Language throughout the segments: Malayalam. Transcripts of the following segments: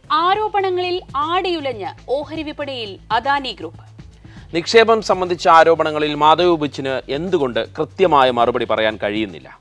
ആരോപണങ്ങളിൽ ആടിയുലഞ്ഞ് ഓഹരി വിപണിയിൽ അദാനി ഗ്രൂപ്പ്. നിക്ഷേപം സംബന്ധിച്ച ആരോപണങ്ങളിൽ മാധവ് ബുച്ചിന് എന്തുകൊണ്ട് കൃത്യമായ മറുപടി പറയാൻ കഴിയുന്നില്ല?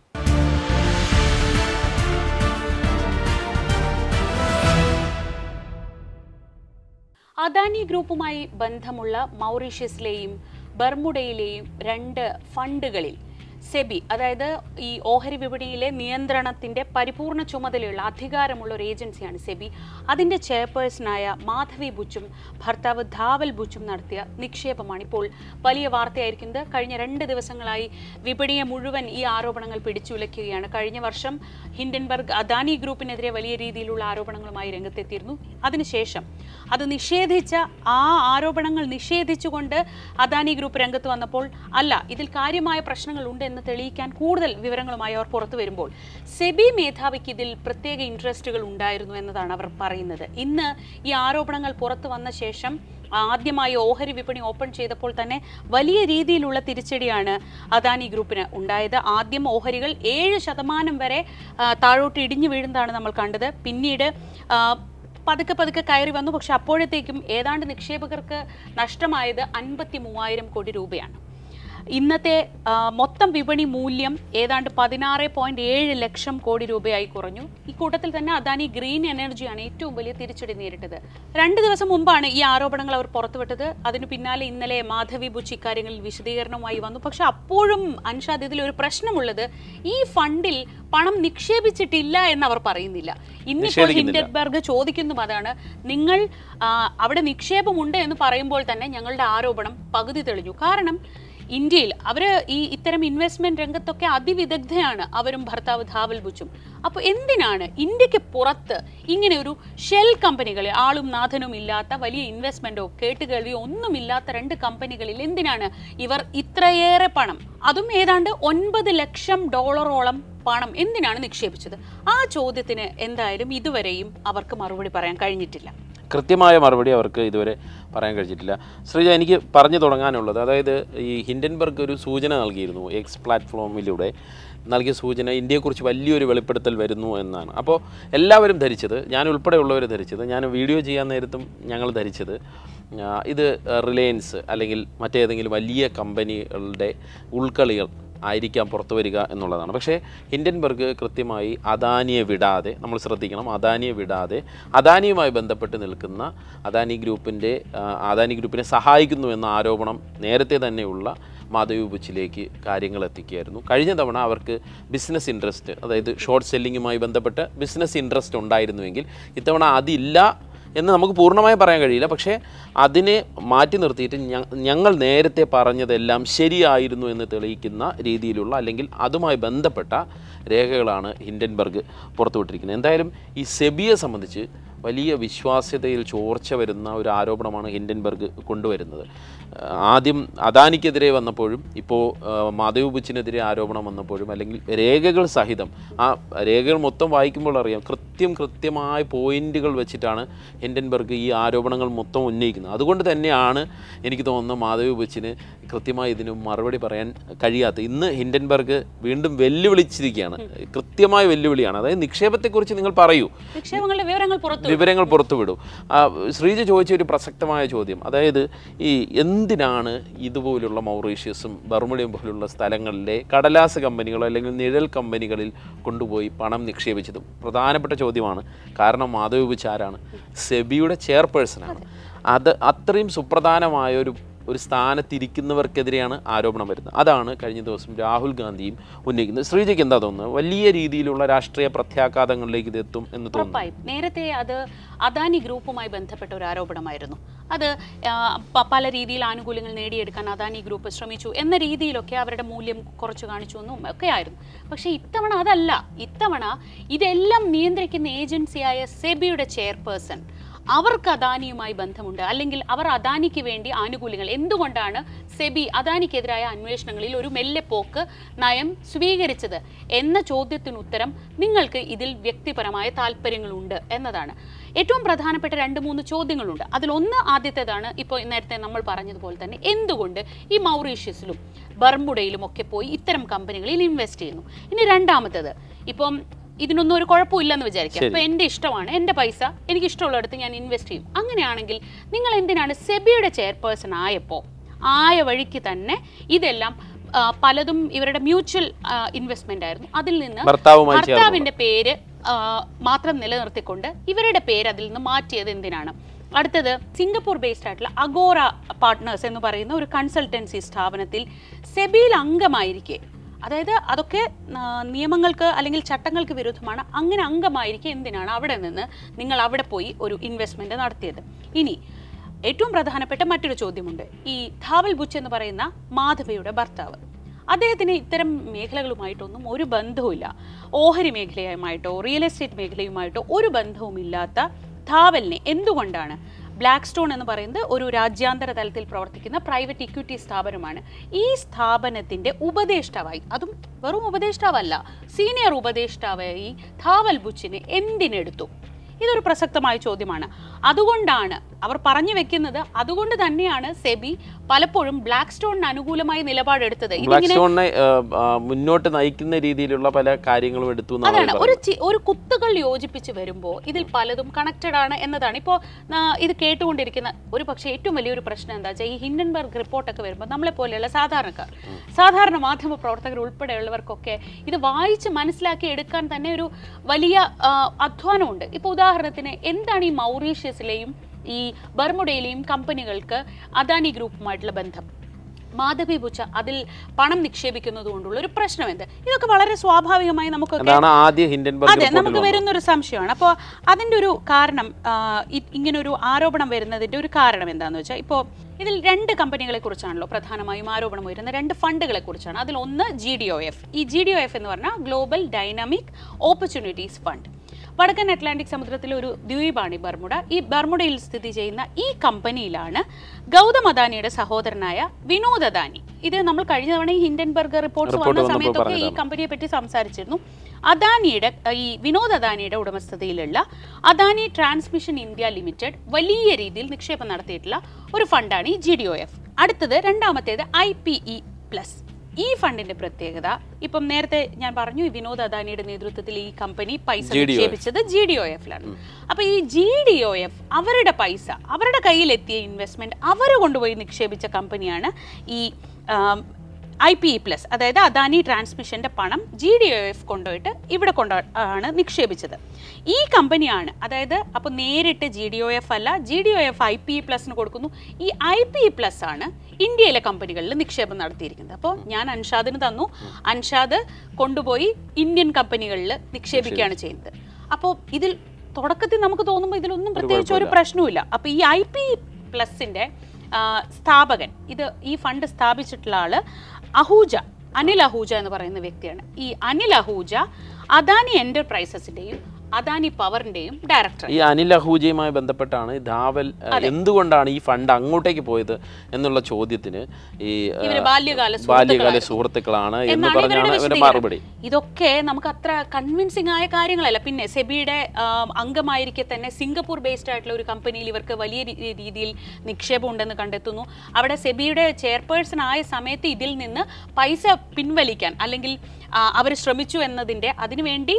അദാനി ഗ്രൂപ്പുമായി ബന്ധമുള്ള മൗറീഷ്യസിലെയും ബർമുഡയിലെയും 2 ഫണ്ടുകളിൽ സെബി, അതായത് ഈ ഓഹരി വിപണിയിലെ നിയന്ത്രണത്തിന്റെ പരിപൂർണ ചുമതലയുള്ള അധികാരമുള്ള ഒരു ഏജൻസിയാണ് സെബി. അതിന്റെ ചെയർപേഴ്സണായ മാധവി ബുച്ചും ഭർത്താവ് ധാവൽ ബുച്ചും നടത്തിയ നിക്ഷേപമാണ് ഇപ്പോൾ വലിയ വാർത്തയായിരിക്കുന്നത്. കഴിഞ്ഞ 2 ദിവസങ്ങളായി വിപണിയെ മുഴുവൻ ഈ ആരോപണങ്ങൾ പിടിച്ചുലയ്ക്കുകയാണ്. കഴിഞ്ഞ വർഷം ഹിൻഡൻബർഗ് അദാനി ഗ്രൂപ്പിനെതിരെ വലിയ രീതിയിലുള്ള ആരോപണങ്ങളുമായി രംഗത്തെത്തിയിരുന്നു. അതിനുശേഷം അത് നിഷേധിച്ച ആരോപണങ്ങൾ നിഷേധിച്ചുകൊണ്ട് അദാനി ഗ്രൂപ്പ് രംഗത്ത് വന്നപ്പോൾ അല്ല, ഇതിൽ കാര്യമായ പ്രശ്നങ്ങളുണ്ട് എന്ന് തെളിയിക്കാൻ കൂടുതൽ വിവരങ്ങളുമായി അവർ പുറത്തു വരുമ്പോൾ സെബി മേധാവിക്ക് ഇതിൽ പ്രത്യേക ഇൻട്രസ്റ്റുകൾ ഉണ്ടായിരുന്നു എന്നതാണ് അവർ പറയുന്നത്. ഇന്ന് ഈ ആരോപണങ്ങൾ പുറത്തു വന്ന ശേഷം ആദ്യമായി ഓഹരി വിപണി ഓപ്പൺ ചെയ്തപ്പോൾ തന്നെ വലിയ രീതിയിലുള്ള തിരിച്ചടിയാണ് അദാനി ഗ്രൂപ്പിന് ഉണ്ടായത്. ആദ്യം ഓഹരികൾ 7% വരെ താഴോട്ട് ഇടിഞ്ഞു വീഴുന്നതാണ് നമ്മൾ കണ്ടത്. പിന്നീട് പതുക്കെ കയറി വന്നു. പക്ഷെ അപ്പോഴത്തേക്കും ഏതാണ്ട് നിക്ഷേപകർക്ക് നഷ്ടമായത് 53,000 കോടി രൂപയാണ്. ഇന്നത്തെ മൊത്തം വിപണി മൂല്യം ഏതാണ്ട് 16.7 ലക്ഷം കോടി രൂപയായി കുറഞ്ഞു. ഈ കൂട്ടത്തിൽ തന്നെ അദാനി ഗ്രീൻ എനർജിയാണ് ഏറ്റവും വലിയ തിരിച്ചടി നേരിട്ടത്. 2 ദിവസം മുമ്പാണ് ഈ ആരോപണങ്ങൾ അവർ പുറത്തുവിട്ടത്. അതിനു പിന്നാലെ ഇന്നലെ മാധവി ബുച്ച് ഇക്കാര്യങ്ങളിൽ വിശദീകരണവുമായി വന്നു. പക്ഷെ അപ്പോഴും അൻഷാദ്, ഇതിലൊരു പ്രശ്നമുള്ളത് ഈ ഫണ്ടിൽ പണം നിക്ഷേപിച്ചിട്ടില്ല എന്ന് അവർ പറയുന്നില്ല. ഇന്നിപ്പോൾ ഹിൻഡൻബർഗ് ചോദിക്കുന്നതും അതാണ്. നിങ്ങൾ അവിടെ നിക്ഷേപമുണ്ട് എന്ന് പറയുമ്പോൾ തന്നെ ഞങ്ങളുടെ ആരോപണം പകുതി തെളിഞ്ഞു. കാരണം ഇന്ത്യയിൽ ഇത്തരം ഇൻവെസ്റ്റ്മെന്റ് രംഗത്തൊക്കെ അതിവിദഗ്ധയാണ് അവരും ഭർത്താവ് ധാവൽ ബുച്ചും. അപ്പോൾ എന്തിനാണ് ഇന്ത്യക്ക് പുറത്ത് ഇങ്ങനെ ഒരു ഷെൽ കമ്പനികളെ, ആളും നാഥനും ഇല്ലാത്ത, വലിയ ഇൻവെസ്റ്റ്മെന്റോ കേട്ടുകേൾവിയോ ഒന്നുമില്ലാത്ത 2 കമ്പനികളിൽ എന്തിനാണ് ഇവർ ഇത്രയേറെ പണം, അതും ഏതാണ്ട് $9 ലക്ഷം പണം എന്തിനാണ് നിക്ഷേപിച്ചത്? ആ ചോദ്യത്തിന് എന്തായാലും ഇതുവരെയും അവർക്ക് മറുപടി പറയാൻ കഴിഞ്ഞിട്ടില്ല. കൃത്യമായ മറുപടി അവർക്ക് ഇതുവരെ പറയാൻ കഴിഞ്ഞിട്ടില്ല. ശ്രീജ, എനിക്ക് പറഞ്ഞു തുടങ്ങാനുള്ളത്, അതായത് ഈ ഹിൻഡൻബർഗ് ഒരു സൂചന നൽകിയിരുന്നു. എക്സ് പ്ലാറ്റ്ഫോമിലൂടെ നൽകിയ സൂചന ഇന്ത്യയെക്കുറിച്ച് വലിയൊരു വെളിപ്പെടുത്തൽ വരുന്നു എന്നാണ്. അപ്പോൾ എല്ലാവരും ധരിച്ചത്, ഞാൻ ഉൾപ്പെടെയുള്ളവർ ധരിച്ചത്, ഞാൻ വീഡിയോ ചെയ്യാൻ നേരത്തും ഞങ്ങൾ ധരിച്ചത്, ഇത് റിലയൻസ് അല്ലെങ്കിൽ മറ്റേതെങ്കിലും വലിയ കമ്പനികളുടെ ഉൾക്കളികൾ ആയിരിക്കാം പുറത്തു വരിക എന്നുള്ളതാണ്. പക്ഷേ ഹിൻഡൻബർഗ് കൃത്യമായി അദാനിയെ വിടാതെ, നമ്മൾ ശ്രദ്ധിക്കണം, അദാനിയെ വിടാതെ അദാനിയുമായി ബന്ധപ്പെട്ട് നിൽക്കുന്ന അദാനി ഗ്രൂപ്പിനെ സഹായിക്കുന്നു എന്ന ആരോപണം നേരത്തെ തന്നെയുള്ള മാധവി ബുച്ചിലേക്ക് കാര്യങ്ങൾ എത്തിക്കുകയായിരുന്നു. കഴിഞ്ഞ തവണ അവർക്ക് ബിസിനസ് ഇൻട്രസ്റ്റ്, അതായത് ഷോർട്ട് സെല്ലിങ്ങുമായി ബന്ധപ്പെട്ട് ബിസിനസ് ഇൻട്രസ്റ്റ് ഉണ്ടായിരുന്നുവെങ്കിൽ ഇത്തവണ അതില്ല എന്ന് നമുക്ക് പൂർണ്ണമായി പറയാൻ കഴിയില്ല. പക്ഷേ അതിനെ മാറ്റി നിർത്തിയിട്ട് ഞങ്ങൾ നേരത്തെ പറഞ്ഞതെല്ലാം ശരിയായിരുന്നു എന്ന് തെളിയിക്കുന്ന രീതിയിലുള്ള, അല്ലെങ്കിൽ അതുമായി ബന്ധപ്പെട്ട രേഖകളാണ് ഹിൻഡൻബർഗ് പുറത്തുവിട്ടിരിക്കുന്നത്. എന്തായാലും ഈ സെബിയെ സംബന്ധിച്ച് വലിയ വിശ്വാസ്യതയിൽ ചോർച്ച വരുന്ന ഒരു ആരോപണമാണ് ഹിൻഡൻബർഗ് കൊണ്ടുവരുന്നത്. ആദ്യം അദാനിക്കെതിരെ വന്നപ്പോഴും ഇപ്പോൾ മാധവ് ബുച്ചിനെതിരെ ആരോപണം വന്നപ്പോഴും, അല്ലെങ്കിൽ രേഖകൾ സഹിതം, ആ രേഖകൾ മൊത്തം വായിക്കുമ്പോൾ അറിയാം കൃത്യമായ പോയിന്റുകൾ വെച്ചിട്ടാണ് ഹിൻഡൻബർഗ് ഈ ആരോപണങ്ങൾ മൊത്തം ഉന്നയിക്കുന്നത്. അതുകൊണ്ട് തന്നെയാണ് എനിക്ക് തോന്നുന്നത് മാധവ് ബുച്ചിന് കൃത്യമായി ഇതിന് മറുപടി പറയാൻ കഴിയാത്ത. ഇന്ന് ഹിൻഡൻബർഗ് വീണ്ടും വെല്ലുവിളിച്ചിരിക്കുകയാണ്, കൃത്യമായ വെല്ലുവിളിയാണ്. അതായത് നിക്ഷേപത്തെക്കുറിച്ച് നിങ്ങൾ പറയൂ, വിവരങ്ങൾ പുറത്തുവിടൂ. ശ്രീജ ചോദിച്ച ഒരു പ്രസക്തമായ ചോദ്യം, അതായത് ഈ എന്തിനാണ് ഇതുപോലുള്ള മൗറീഷ്യസും ബർമുഡയും പോലുള്ള സ്ഥലങ്ങളിലെ കടലാസ് കമ്പനികളോ അല്ലെങ്കിൽ നിഴൽ കമ്പനികളിൽ കൊണ്ടുപോയി പണം നിക്ഷേപിച്ചതും പ്രധാനപ്പെട്ട ചോദ്യമാണ്. കാരണം മാധവ് ബുച്ച് ആരാണ്? സെബിയുടെ ചെയർപേഴ്സണാണ്. അത് അത്രയും സുപ്രധാനമായ ഒരു സ്ഥാനത്തിരിക്കുന്നവർക്കെതിരെയാണ് ആരോപണം വരുന്നത്. അതാണ് കഴിഞ്ഞ ദിവസം രാഹുൽ ഗാന്ധിയും ഉന്നയിക്കുന്നത്. ശ്രീജയ്ക്ക് എന്താ തോന്നുന്നത്? വലിയ രീതിയിലുള്ള രാഷ്ട്രീയ പ്രത്യാഘാതങ്ങളിലേക്ക് ഇത് എത്തും എന്ന് തോന്നുന്നു. നേരത്തെ അത് അദാനി ഗ്രൂപ്പുമായി ബന്ധപ്പെട്ട ഒരു ആരോപണമായിരുന്നു. അത് പല രീതിയിൽ ആനുകൂല്യങ്ങൾ നേടിയെടുക്കാൻ അദാനി ഗ്രൂപ്പ് ശ്രമിച്ചു എന്ന രീതിയിലൊക്കെ അവരുടെ മൂല്യം കുറച്ച് കാണിച്ചു എന്നും ഒക്കെ ആയിരുന്നു. പക്ഷേ ഇത്തവണ അതല്ല. ഇത്തവണ ഇതെല്ലാം നിയന്ത്രിക്കുന്ന ഏജൻസിയായ സെബിയുടെ ചെയർപേഴ്സൺ, അവർക്ക് അദാനിയുമായി ബന്ധമുണ്ട്, അല്ലെങ്കിൽ അവർ അദാനിക്ക് വേണ്ടി ആനുകൂല്യങ്ങൾ, എന്തുകൊണ്ടാണ് സെബി അദാനിക്കെതിരായ അന്വേഷണങ്ങളിൽ ഒരു മെല്ലെപ്പോക്ക് നയം സ്വീകരിച്ചത് എന്ന ചോദ്യത്തിന് ഉത്തരം നിങ്ങൾക്ക് ഇതിൽ വ്യക്തിപരമായ താല്പര്യങ്ങളുണ്ട് എന്നതാണ്. ഏറ്റവും പ്രധാനപ്പെട്ട 2-3 ചോദ്യങ്ങളുണ്ട്. അതിലൊന്ന് ആദ്യത്തേതാണ്, ഇപ്പോൾ നേരത്തെ നമ്മൾ പറഞ്ഞതുപോലെ തന്നെ എന്തുകൊണ്ട് ഈ മൗറീഷ്യസിലും ബർമുഡയിലും ഒക്കെ പോയി ഇത്തരം കമ്പനികളിൽ ഇൻവെസ്റ്റ് ചെയ്യുന്നു. ഇനി രണ്ടാമത്തേത്, ഇപ്പം ഇതിനൊന്നും ഒരു കുഴപ്പമില്ലെന്ന് വിചാരിക്കാം. അപ്പോൾ എൻ്റെ ഇഷ്ടമാണ്, എൻ്റെ പൈസ എനിക്ക് ഇഷ്ടമുള്ളിടത്ത് ഞാൻ ഇൻവെസ്റ്റ് ചെയ്യും. അങ്ങനെയാണെങ്കിൽ നിങ്ങൾ എന്തിനാണ് സെബിയുടെ ചെയർപേഴ്സൺ ആയപ്പോൾ ആയ വഴിക്ക് തന്നെ ഇതെല്ലാം പലതും ഇവരുടെ മ്യൂച്വൽ ഇൻവെസ്റ്റ്മെന്റ് ആയിരുന്നു, അതിൽ നിന്ന് ഭർത്താവിന്റെ പേര് മാത്രം നിലനിർത്തിക്കൊണ്ട് ഇവരുടെ പേര് അതിൽ നിന്ന് മാറ്റിയത് എന്തിനാണ്? അടുത്തത്, സിംഗപ്പൂർ ബേസ്ഡ് ആയിട്ടുള്ള അഗോറ പാർട്ട്നേഴ്സ് എന്ന് പറയുന്ന ഒരു കൺസൾട്ടൻസി സ്ഥാപനത്തിൽ സെബിയിൽ അംഗമായിരിക്കെ, അതായത് അതൊക്കെ നിയമങ്ങൾക്ക് അല്ലെങ്കിൽ ചട്ടങ്ങൾക്ക് വിരുദ്ധമാണ്, അങ്ങനെ അംഗമായിരിക്കെ എന്തിനാണ് അവിടെ നിന്ന് നിങ്ങൾ അവിടെ പോയി ഒരു ഇൻവെസ്റ്റ്മെന്റ് നടത്തിയത്? ഇനി ഏറ്റവും പ്രധാനപ്പെട്ട മറ്റൊരു ചോദ്യമുണ്ട്. ഈ ധാവൽ ബുച്ച് എന്ന് പറയുന്ന മാധവിയുടെ ഭർത്താവ്, അദ്ദേഹത്തിന് ഇത്തരം മേഖലകളുമായിട്ടൊന്നും ഒരു ബന്ധവുമില്ല. ഓഹരി മേഖലയുമായിട്ടോ റിയൽ എസ്റ്റേറ്റ് മേഖലയുമായിട്ടോ ഒരു ബന്ധവുമില്ലാത്ത ധാവലിനെ എന്തുകൊണ്ടാണ് ബ്ലാക്ക് സ്റ്റോൺ എന്ന് പറയുന്നത് ഒരു രാജ്യാന്തര തലത്തിൽ പ്രവർത്തിക്കുന്ന പ്രൈവറ്റ് ഇക്വിറ്റി സ്ഥാപനമാണ്, ഈ സ്ഥാപനത്തിൻ്റെ ഉപദേഷ്ടാവായി, അതും വെറും ഉപദേഷ്ടാവല്ല, സീനിയർ ഉപദേഷ്ടാവായി ധാവൽ ബുച്ചിനെ എന്തിനെടുത്തു? ഇതൊരു പ്രസക്തമായ ചോദ്യമാണ്. അതുകൊണ്ടാണ് അവർ പറഞ്ഞു വെക്കുന്നത്, അതുകൊണ്ട് തന്നെയാണ് സെബി പലപ്പോഴും ബ്ലാക്ക് സ്റ്റോണിന് അനുകൂലമായി നിലപാടെടുത്തത്. മുന്നോട്ട് നയിക്കുന്ന രീതിയിലുള്ള പല കാര്യങ്ങളും എടുത്തു. അതാണ് ഒരു കുത്തുകൾ യോജിപ്പിച്ച് വരുമ്പോൾ ഇതിൽ പലതും കണക്റ്റഡ് ആണ് എന്നതാണ്. ഇപ്പോൾ ഇത് കേട്ടുകൊണ്ടിരിക്കുന്ന ഒരു പക്ഷേ ഏറ്റവും വലിയൊരു പ്രശ്നം എന്താ വെച്ചാൽ, ഈ ഹിൻഡൻബർഗ് റിപ്പോർട്ടൊക്കെ വരുമ്പോൾ നമ്മളെ പോലെയുള്ള സാധാരണക്കാർ, സാധാരണ മാധ്യമ പ്രവർത്തകർ ഉൾപ്പെടെയുള്ളവർക്കൊക്കെ ഇത് വായിച്ച് മനസ്സിലാക്കി എടുക്കാൻ തന്നെ ഒരു വലിയ അധ്വാനമുണ്ട്. ഇപ്പോൾ ഉദാഹരണത്തിന്, എന്താണ് ഈ മൗറീഷ്യസിലെയും ഈ ബർമുഡയിലെയും കമ്പനികൾക്ക് അദാനി ഗ്രൂപ്പുമായിട്ടുള്ള ബന്ധം? മാധവി ബുച്ച അതിൽ പണം നിക്ഷേപിക്കുന്നത് കൊണ്ടുള്ള ഒരു പ്രശ്നം എന്ത്? ഇതൊക്കെ വളരെ സ്വാഭാവികമായി നമുക്കൊക്കെ നമുക്ക് വരുന്നൊരു സംശയമാണ്. അപ്പോൾ അതിൻ്റെ ഒരു കാരണം, ഇങ്ങനൊരു ആരോപണം വരുന്നതിൻ്റെ ഒരു കാരണം എന്താണെന്ന് വെച്ചാൽ, ഇപ്പോൾ ഇതിൽ 2 കമ്പനികളെ കുറിച്ചാണല്ലോ പ്രധാനമായും ആരോപണം വരുന്ന, 2 ഫണ്ടുകളെ കുറിച്ചാണ്. അതിൽ ഒന്ന് GDOF. ഈ GDOF എന്ന് പറഞ്ഞാൽ ഗ്ലോബൽ ഡൈനാമിക് ഓപ്പർച്യൂണിറ്റീസ് ഫണ്ട്. വടക്കൻ അറ്റ്ലാന്റിക് സമുദ്രത്തിലെ ഒരു ദ്വീപാണ് ഈ ബർമുഡ. ഈ ബർമുഡയിൽ സ്ഥിതി ചെയ്യുന്ന ഈ കമ്പനിയിലാണ് ഗൗതം അദാനിയുടെ സഹോദരനായ വിനോദ് അദാനി, ഇത് നമ്മൾ കഴിഞ്ഞ തവണ ഈ ഹിൻഡൻബർഗ് റിപ്പോർട്ട്സ് വന്ന സമയത്തൊക്കെ ഈ കമ്പനിയെ പറ്റി സംസാരിച്ചിരുന്നു. അദാനിയുടെ, ഈ വിനോദ് അദാനിയുടെ ഉടമസ്ഥതയിലുള്ള അദാനി ട്രാൻസ്മിഷൻ ഇന്ത്യ ലിമിറ്റഡ് വലിയ രീതിയിൽ നിക്ഷേപം നടത്തിയിട്ടുള്ള ഒരു ഫണ്ടാണ് ഈ GDOF. അടുത്തത്, രണ്ടാമത്തേത് IPE+. ഈ ഫണ്ടിന്റെ പ്രത്യേകത, ഇപ്പം നേരത്തെ ഞാൻ പറഞ്ഞു, ഈ വിനോദ് അദാനിയുടെ നേതൃത്വത്തിൽ ഈ കമ്പനി പൈസ നിക്ഷേപിച്ചത് GDOF-ലാണ്. അപ്പൊ ഈ GDOF അവരുടെ പൈസ, അവരുടെ കയ്യിലെത്തിയ ഇൻവെസ്റ്റ്മെന്റ് അവർ കൊണ്ടുപോയി നിക്ഷേപിച്ച കമ്പനിയാണ് ഈ IPE+. അതായത് അദാനി ട്രാൻസ്മിഷന്റെ പണം GDOF കൊണ്ടുപോയിട്ട് ഇവിടെ ആണ് നിക്ഷേപിച്ചത്. ഈ കമ്പനിയാണ്, അതായത് അപ്പോൾ നേരിട്ട് GDOF അല്ല, GDOF IPE+ന് കൊടുക്കുന്നു. ഈ IPE+ ആണ് ഇന്ത്യയിലെ കമ്പനികളിൽ നിക്ഷേപം നടത്തിയിരിക്കുന്നത്. അപ്പോൾ ഞാൻ അൻഷാദിന് തന്നു, അൻഷാദ് കൊണ്ടുപോയി ഇന്ത്യൻ കമ്പനികളിൽ നിക്ഷേപിക്കുകയാണ് ചെയ്യുന്നത്. അപ്പോൾ ഇതിൽ തുടക്കത്തിൽ നമുക്ക് തോന്നുമ്പോൾ ഇതിലൊന്നും പ്രത്യേകിച്ച് ഒരു പ്രശ്നവുമില്ല. അപ്പോൾ ഈ IPE+ന്റെ സ്ഥാപകൻ, ഈ ഫണ്ട് സ്ഥാപിച്ചിട്ടുള്ള ആള് അനിൽ അഹൂജ എന്ന് പറയുന്ന വ്യക്തിയാണ്. ഈ അനിൽ അഹൂജ അദാനി എന്റർപ്രൈസസിന്റെയും അദാനി പവറിന്റെയും ഡയറക്ടർ. ഈ അനിൽ അഹൂജയുമായി ബന്ധപ്പെട്ടാണ് ധാവൽ എന്തുകൊണ്ടാണ് ഈ ഫണ്ട് അങ്ങോട്ടേക്ക് പോയത് എന്നുള്ള ചോദ്യത്തിന് ഈ ബാല്യകാല സുഹൃത്തുക്കളാണ് എന്ന് പറഞ്ഞാണ് ഇവരുടെ മറുപടി. ഇതൊക്കെ നമുക്ക് അത്ര കൺവിൻസിംഗ് ആയ കാര്യങ്ങളല്ല. പിന്നെ സെബിയുടെ അംഗമായിരിക്കെ തന്നെ സിംഗപ്പൂർ ബേസ്ഡ് ആയിട്ടുള്ള ഒരു കമ്പനിയിൽ ഇവർക്ക് വലിയ രീതിയിൽ നിക്ഷേപം ഉണ്ടെന്ന് കണ്ടെത്തുന്നു. അവിടെ സെബിയുടെ ചെയർപേഴ്സൺ ആയ സമയത്ത് ഇതിൽ നിന്ന് പൈസ പിൻവലിക്കാൻ അല്ലെങ്കിൽ അവർ ശ്രമിച്ചു എന്നതിൻ്റെ അതിനുവേണ്ടി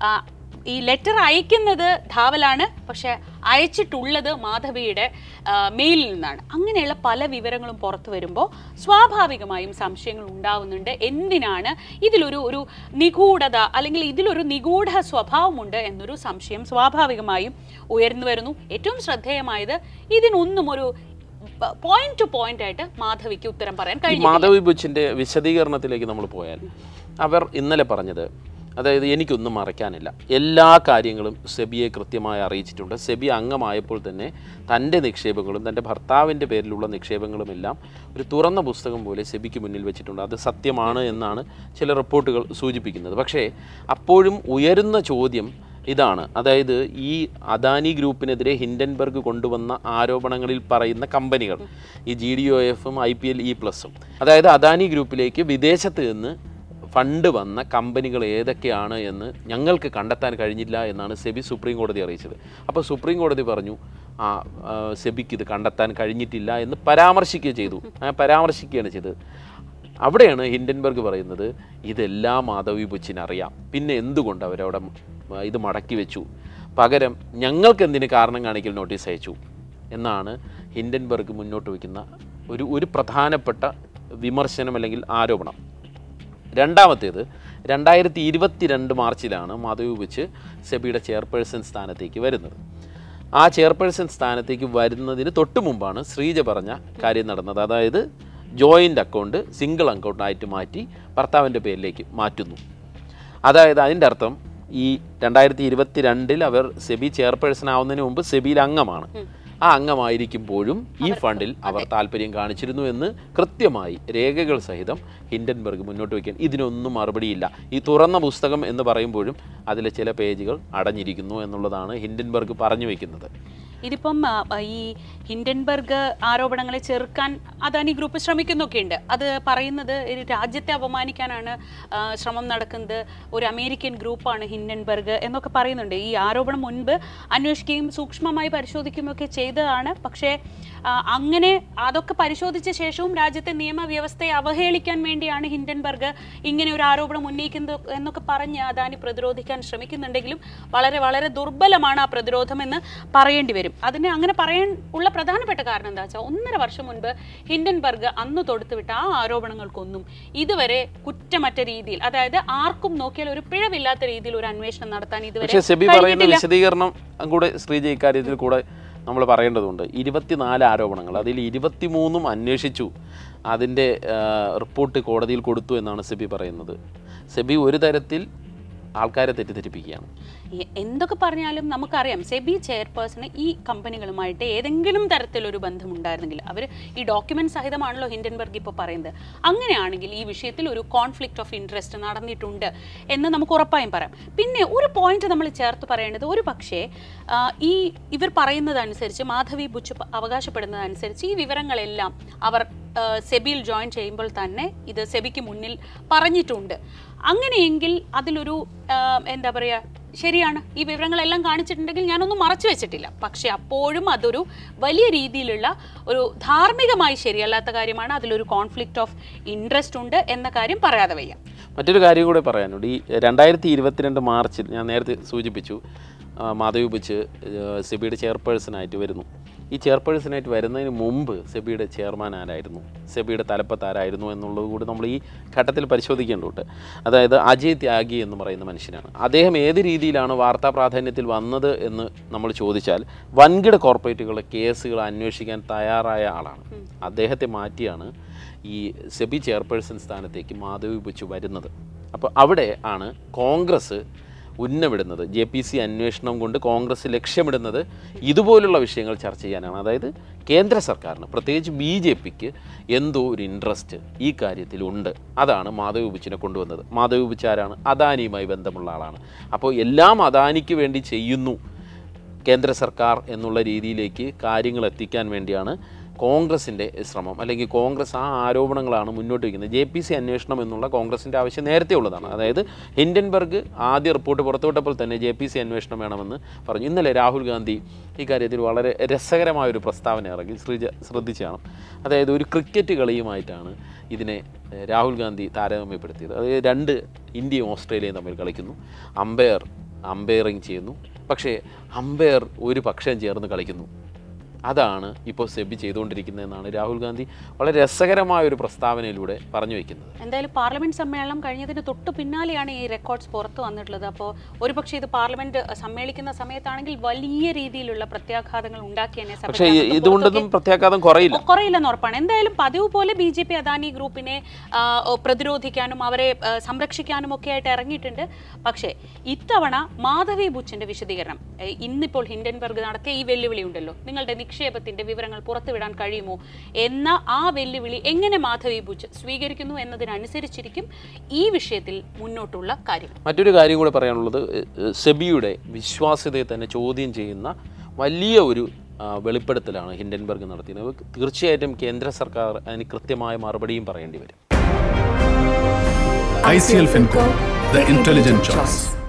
ഈ ലെറ്റർ അയക്കുന്നത് ധാവലാണ്, പക്ഷെ അയച്ചിട്ടുള്ളത് മാധവിയുടെ മെയിലിൽ നിന്നാണ്. അങ്ങനെയുള്ള പല വിവരങ്ങളും പുറത്തു വരുമ്പോൾ സ്വാഭാവികമായും സംശയങ്ങൾ ഉണ്ടാവുന്നുണ്ട്. എന്തിനാണ് ഇതിലൊരു നിഗൂഢത അല്ലെങ്കിൽ ഇതിലൊരു നിഗൂഢ സ്വഭാവമുണ്ട് എന്നൊരു സംശയം സ്വാഭാവികമായും ഉയർന്നു വരുന്നു. ഏറ്റവും ശ്രദ്ധേയമായത്, ഇതിനൊന്നും ഒരു പോയിന്റ് ടു പോയിന്റ് ആയിട്ട് മാധവിക്ക് ഉത്തരം പറയാൻ കഴിയും. മാധവി ബുച്ചിന്റെ വിശദീകരണത്തിലേക്ക് നമ്മൾ പോയാൽ, അവർ ഇന്നലെ പറഞ്ഞത്, അതായത് എനിക്കൊന്നും മറയ്ക്കാനില്ല, എല്ലാ കാര്യങ്ങളും സെബിയെ കൃത്യമായി അറിയിച്ചിട്ടുണ്ട്. സെബി അംഗമായപ്പോൾ തന്നെ തൻ്റെ നിക്ഷേപങ്ങളും തൻ്റെ ഭർത്താവിൻ്റെ പേരിലുള്ള നിക്ഷേപങ്ങളുമെല്ലാം ഒരു തുറന്ന പുസ്തകം പോലെ സെബിക്ക് മുന്നിൽ വെച്ചിട്ടുണ്ട്. അത് സത്യമാണ് എന്നാണ് ചില റിപ്പോർട്ടുകൾ സൂചിപ്പിക്കുന്നത്. പക്ഷേ അപ്പോഴും ഉയരുന്ന ചോദ്യം ഇതാണ്, അതായത് ഈ അദാനി ഗ്രൂപ്പിനെതിരെ ഹിൻഡൻബർഗ് കൊണ്ടുവന്ന ആരോപണങ്ങളിൽ പറയുന്ന കമ്പനികൾ, ഈ GDOF-ഉം IPE+ഉം, അതായത് അദാനി ഗ്രൂപ്പിലേക്ക് വിദേശത്ത് നിന്ന് ഫണ്ട് വന്ന കമ്പനികൾ ഏതൊക്കെയാണ് എന്ന് ഞങ്ങൾക്ക് കണ്ടെത്താൻ കഴിഞ്ഞില്ല എന്നാണ് സെബി സുപ്രീം കോടതി അറിയിച്ചത്. അപ്പോൾ സുപ്രീം കോടതി പറഞ്ഞു, സെബിക്ക് ഇത് കണ്ടെത്താൻ കഴിഞ്ഞിട്ടില്ല എന്ന് പരാമർശിക്കുകയാണ് ചെയ്തത്. അവിടെയാണ് ഹിൻഡൻബർഗ് പറയുന്നത് ഇതെല്ലാം മാധവി ബുച്ചിനറിയാം, പിന്നെ എന്തുകൊണ്ട് അവരവിടെ ഇത് മടക്കി വെച്ചു, പകരം ഞങ്ങൾക്ക് എന്തിന് കാരണം കാണിക്കൽ നോട്ടീസ് അയച്ചു എന്നാണ് ഹിൻഡൻബർഗ് മുന്നോട്ട് വയ്ക്കുന്ന ഒരു പ്രധാനപ്പെട്ട വിമർശനം അല്ലെങ്കിൽ ആരോപണം. രണ്ടാമത്തേത് 2022 മാർച്ചിലാണ് മാധവി ബുച്ച് സെബിയുടെ ചെയർപേഴ്സൺ സ്ഥാനത്തേക്ക് വരുന്നത്. ആ ചെയർപേഴ്സൺ സ്ഥാനത്തേക്ക് വരുന്നതിന് തൊട്ട് മുമ്പാണ് ശ്രീജ പറഞ്ഞ കാര്യം നടന്നത്. അതായത് ജോയിൻ്റ് അക്കൗണ്ട് സിംഗിൾ അക്കൗണ്ടായിട്ട് മാറ്റി ഭർത്താവിൻ്റെ പേരിലേക്ക് മാറ്റുന്നു. അതായത് അതിൻ്റെ അർത്ഥം ഈ 2022 അവർ സെബി ചെയർപേഴ്സൺ ആവുന്നതിന് മുമ്പ് സെബിയിൽ അംഗമാണ്. ആ അംഗമായിരിക്കുമ്പോഴും ഈ ഫണ്ടിൽ അവർ താല്പര്യം കാണിച്ചിരുന്നു എന്ന് കൃത്യമായി രേഖകൾ സഹിതം ഹിൻഡൻബർഗ് മുന്നോട്ട് വയ്ക്കാൻ. ഇതിനൊന്നും മറുപടിയില്ല. ഈ തുറന്ന പുസ്തകം എന്ന് പറയുമ്പോഴും അതിലെ ചില പേജുകൾ അടഞ്ഞിരിക്കുന്നു എന്നുള്ളതാണ് ഹിൻഡൻബർഗ് പറഞ്ഞു വയ്ക്കുന്നത്. ഇതിപ്പം ഈ ഹിൻഡൻബർഗ് ആരോപണങ്ങളെ ചെറുക്കാൻ അദാനി ഗ്രൂപ്പ് ശ്രമിക്കുന്നൊക്കെയുണ്ട്. അത് പറയുന്നത് രാജ്യത്തെ അപമാനിക്കാനാണ് ശ്രമം നടക്കുന്നത്, ഒരു അമേരിക്കൻ ഗ്രൂപ്പാണ് ഹിൻഡൻബർഗ് എന്നൊക്കെ പറയുന്നുണ്ട്. ഈ ആരോപണം മുൻപ് അന്വേഷിക്കുകയും സൂക്ഷ്മമായി പരിശോധിക്കുകയൊക്കെ ചെയ്തതാണ്. പക്ഷേ അങ്ങനെ അതൊക്കെ പരിശോധിച്ച ശേഷവും രാജ്യത്തെ നിയമവ്യവസ്ഥയെ അവഹേളിക്കാൻ വേണ്ടിയാണ് ഹിൻഡൻബർഗ് ഇങ്ങനെ ഒരു ആരോപണം ഉന്നയിക്കുന്നത് എന്നൊക്കെ പറഞ്ഞ് അദാനി പ്രതിരോധിക്കാൻ ശ്രമിക്കുന്നുണ്ടെങ്കിലും വളരെ വളരെ ദുർബലമാണ് ആ പ്രതിരോധം എന്ന് പറയേണ്ടി വരും. അതിന് അങ്ങനെ പറയാൻ ഉള്ള പ്രധാനപ്പെട്ട കാരണം എന്താ വെച്ചാൽ 1.5 വർഷം മുൻപ് ഹിൻഡൻബർഗ് അന്ന് തൊടുത്തുവിട്ട ആ ആരോപണങ്ങൾക്കൊന്നും ഇതുവരെ കുറ്റമറ്റ രീതിയിൽ, അതായത് ആർക്കും നോക്കിയാൽ ഒരു പിഴവില്ലാത്ത രീതിയിൽ ഒരു അന്വേഷണം നടത്താൻ ഇതുവരെ സെബി പറയുന്ന വിശദീകരണം കൂടെ ശ്രീജ ഇക്കാര്യത്തിൽ കൂടെ നമ്മൾ പറയേണ്ടതുണ്ട്. 24 ആരോപണങ്ങൾ, അതിൽ 23 അന്വേഷിച്ചു, അതിൻ്റെ റിപ്പോർട്ട് കോടതിയിൽ കൊടുത്തു എന്നാണ് സെബി പറയുന്നത്. സെബി ഒരു തരത്തിൽ ആൾക്കാരെ തെറ്റിദ്ധരിപ്പിക്കുകയാണ്. എന്തൊക്കെ പറഞ്ഞാലും നമുക്കറിയാം സെബി ചെയർപേഴ്സണ് ഈ കമ്പനികളുമായിട്ട് ഏതെങ്കിലും തരത്തിലൊരു ബന്ധമുണ്ടായിരുന്നെങ്കിൽ, അവർ ഈ ഡോക്യുമെന്റ് സഹിതമാണല്ലോ ഹിൻഡൻബർഗ് ഇപ്പോൾ പറയുന്നത്, അങ്ങനെയാണെങ്കിൽ ഈ വിഷയത്തിൽ ഒരു കോൺഫ്ലിക്റ്റ് ഓഫ് ഇൻട്രസ്റ്റ് നടന്നിട്ടുണ്ട് എന്ന് നമുക്ക് ഉറപ്പായും പറയാം. പിന്നെ ഒരു പോയിന്റ് നമ്മൾ ചേർത്ത് പറയേണ്ടത്, ഒരു പക്ഷേ ഇവർ പറയുന്നതനുസരിച്ച്, മാധവി ബുച്ച് അവകാശപ്പെടുന്നതനുസരിച്ച് ഈ വിവരങ്ങളെല്ലാം അവർ സെബിയിൽ ജോയിൻ ചെയ്യുമ്പോൾ തന്നെ ഇത് സെബിക്ക് മുന്നിൽ പറഞ്ഞിട്ടുണ്ട്. അങ്ങനെയെങ്കിൽ അതിലൊരു എന്താ പറയുക, ശരിയാണ്, ഈ വിവരങ്ങളെല്ലാം കാണിച്ചിട്ടുണ്ടെങ്കിൽ ഞാനൊന്നും മറച്ചു വെച്ചിട്ടില്ല. പക്ഷെ അപ്പോഴും അതൊരു വലിയ രീതിയിലുള്ള ഒരു ധാർമ്മികമായി ശരിയല്ലാത്ത കാര്യമാണ്. അതിലൊരു കോൺഫ്ലിക്റ്റ് ഓഫ് ഇൻട്രസ്റ്റ് ഉണ്ട് എന്ന കാര്യം പറയാതെ വയ്യ. മറ്റൊരു കാര്യം കൂടെ പറയാനുണ്ട്. ഈ 2022 മാർച്ചിൽ ഞാൻ നേരത്തെ സൂചിപ്പിച്ചു, മാധവി ബുച്ച് സെബിയുടെ ചെയർപേഴ്സണായിട്ട് വരുന്നു. ഈ ചെയർപേഴ്സണായിട്ട് വരുന്നതിന് മുമ്പ് സെബിയുടെ ചെയർമാൻ ആരായിരുന്നു, സെബിയുടെ തലപ്പത്ത് ആരായിരുന്നു എന്നുള്ളത് കൂടി നമ്മൾ ഈ ഘട്ടത്തിൽ പരിശോധിക്കേണ്ടതുണ്ട്. അതായത് അജയ് ത്യാഗി എന്ന് പറയുന്ന മനുഷ്യനാണ്. അദ്ദേഹം ഏത് രീതിയിലാണ് വാർത്താ പ്രാധാന്യത്തിൽ വന്നത് എന്ന് നമ്മൾ ചോദിച്ചാൽ, വൻകിട കോർപ്പറേറ്റുകളുടെ കേസുകൾ അന്വേഷിക്കാൻ തയ്യാറായ ആളാണ്. അദ്ദേഹത്തെ മാറ്റിയാണ് ഈ സെബി ചെയർപേഴ്സൺ സ്ഥാനത്തേക്ക് മാധവി ബുച്ച് വരുന്നത്. അപ്പോൾ അവിടെ ആണ് കോൺഗ്രസ് ഉന്നമിടുന്നത്. JPC അന്വേഷണം കൊണ്ട് കോൺഗ്രസ് ലക്ഷ്യമിടുന്നത് ഇതുപോലുള്ള വിഷയങ്ങൾ ചർച്ച ചെയ്യാനാണ്. അതായത് കേന്ദ്ര സർക്കാരിന്, പ്രത്യേകിച്ച് BJPക്ക് എന്തോ ഒരു ഇൻട്രസ്റ്റ് ഈ കാര്യത്തിലുണ്ട്. അതാണ് മാധവി ബുച്ചിനെ കൊണ്ടുവന്നത്. മാധവി ബുച്ച് ആരാണ്? അദാനിയുമായി ബന്ധമുള്ള ആളാണ്. അപ്പോൾ എല്ലാം അദാനിക്ക് വേണ്ടി ചെയ്യുന്നു കേന്ദ്ര സർക്കാർ എന്നുള്ള രീതിയിലേക്ക് കാര്യങ്ങൾ എത്തിക്കാൻ വേണ്ടിയാണ് കോൺഗ്രസിൻ്റെ ശ്രമം. അല്ലെങ്കിൽ കോൺഗ്രസ് ആ ആരോപണങ്ങളാണ് മുന്നോട്ട് വയ്ക്കുന്നത്. JPC അന്വേഷണം എന്നുള്ള കോൺഗ്രസിൻ്റെ ആവശ്യം നേരത്തെ ഉള്ളതാണ്. അതായത് ഹിൻഡൻബർഗ് ആദ്യ റിപ്പോർട്ട് പുറത്തുവിട്ടപ്പോൾ തന്നെ JPC അന്വേഷണം വേണമെന്ന് പറഞ്ഞു. ഇന്നലെ രാഹുൽ ഗാന്ധി ഈ കാര്യത്തിൽ വളരെ രസകരമായൊരു പ്രസ്താവന ഇറങ്ങി, ശ്രദ്ധിച്ചാണ്. അതായത് ഒരു ക്രിക്കറ്റ് കളിയുമായിട്ടാണ് ഇതിനെ രാഹുൽ ഗാന്ധി താരതമ്യപ്പെടുത്തിയത്. അതായത് 2 ഇന്ത്യയും ഓസ്ട്രേലിയയും തമ്മിൽ കളിക്കുന്നു, അമ്പയറിങ് ചെയ്യുന്നു, പക്ഷേ അമ്പയർ ഒരു പക്ഷം ചേർന്ന് കളിക്കുന്നു. അതാണ് ഇപ്പോൾ സെബി ചെയ്തുകൊണ്ടിരിക്കുന്നതെന്നാണ് രാഹുൽ ഗാന്ധി വളരെ രസകരമായ ഒരു പ്രസ്താവനയിലൂടെ പറഞ്ഞു വയ്ക്കുന്നത്. എന്തായാലും പാർലമെന്റ് സമ്മേളനം കഴിഞ്ഞതിന് തൊട്ട് പിന്നാലെയാണ് ഈ റെക്കോർഡ്സ് പുറത്തു വന്നിട്ടുള്ളത്. അപ്പോൾ ഒരുപക്ഷെ ഇത് പാർലമെന്റ് സമ്മേളിക്കുന്ന സമയത്താണെങ്കിൽ വലിയ രീതിയിലുള്ള പ്രത്യാഘാതങ്ങൾ ഉണ്ടാക്കിയതിനെ, പക്ഷേ ഇതുകൊണ്ടൊന്നും പ്രത്യാഘാതം കുറയില്ലെന്ന് ഉറപ്പാണ്. എന്തായാലും പതിവ് പോലെ BJP അദാനി ഗ്രൂപ്പിനെ പ്രതിരോധിക്കാനും അവരെ സംരക്ഷിക്കാനും ഒക്കെ ആയിട്ട് ഇറങ്ങിയിട്ടുണ്ട്. പക്ഷേ ഇത്തവണ മാധവി ബുച്ചിന്റെ വിശദീകരണം, ഇന്നിപ്പോൾ ഹിൻഡൻബർഗ് നടത്തിയ ഈ വെല്ലുവിളി ഉണ്ടല്ലോ, നിങ്ങളുടെ നിക്ഷേപത്തിന്റെ വിവരങ്ങൾ പുറത്തുവിടാൻ കഴിയുമോ എന്ന ആ വെല്ലുവിളി എങ്ങനെ മാധവി ബുച്ച് സ്വീകരിക്കുന്നു എന്നതിനനുസരിച്ചിരിക്കും ഈ വിഷയത്തിൽ മുന്നോട്ടുള്ള കാര്യം. മറ്റൊരു കാര്യം കൂടെ പറയാനുള്ളത്, സെബിയുടെ വിശ്വാസ്യതയെ തന്നെ ചോദ്യം ചെയ്യുന്ന വലിയ ഒരു വെളിപ്പെടുത്തലാണ് ഹിൻഡൻബർഗ് നടത്തിയത്. തീർച്ചയായിട്ടും കേന്ദ്ര സർക്കാർ അതിന് കൃത്യമായ മറുപടിയും പറയേണ്ടി വരും. ICL Finco, the intelligent choice.